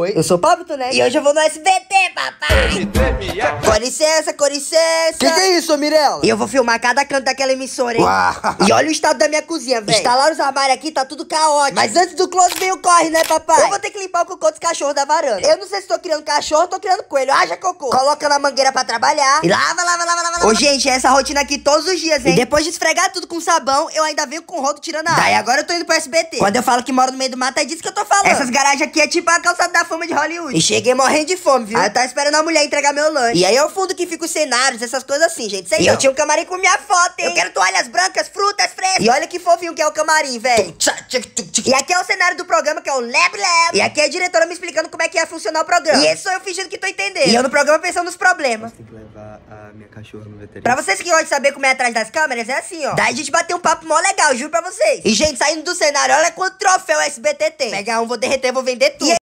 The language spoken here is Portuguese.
Oi, eu sou o Pablo Tonetti. E hoje eu vou no SBT, papai. Com licença, com licença. Que é isso, Mirella? E eu vou filmar cada canto daquela emissora, hein? Uau. E olha o estado da minha cozinha, velho. Instalaram os armários aqui, tá tudo caótico. Mas antes do close vem o corre, né, papai? Eu vou ter que limpar o cocô dos cachorros da varanda. Eu não sei se tô criando cachorro ou tô criando coelho. Haja cocô. Coloca na mangueira pra trabalhar. E lava, lava, lava, lava. Ô, gente, é essa rotina aqui todos os dias, hein? E depois de esfregar tudo com sabão, eu ainda venho com o rodo tirando a água. Daí agora eu tô indo pro SBT. Quando eu falo que moro no meio do mato, é disso que eu tô falando. Essas garagens aqui é tipo a calçada da fama de Hollywood. E cheguei morrendo de fome, viu? Aí eu tava esperando a mulher entregar meu lanche. E aí é o fundo que fica os cenários, essas coisas assim, gente. Sei. E eu tinha um camarim com minha foto, hein? Eu quero toalhas brancas, frutas frescas. E olha que fofinho que é o camarim, velho. E aqui é o cenário do programa, que é o Lab Lab. E aqui é a diretora me explicando como é que ia funcionar o programa. E esse sou eu fingindo que tô entendendo. E eu no programa pensando nos problemas. Tem que levar a minha cachorra no veterinário. Pra vocês que gostam de saber como é atrás das câmeras, é assim, ó. Daí a gente bateu um papo mó legal, juro pra vocês. E, gente, saindo do cenário, olha quanto troféu SBT tem. Pegar um, vou derreter, vou vender tudo.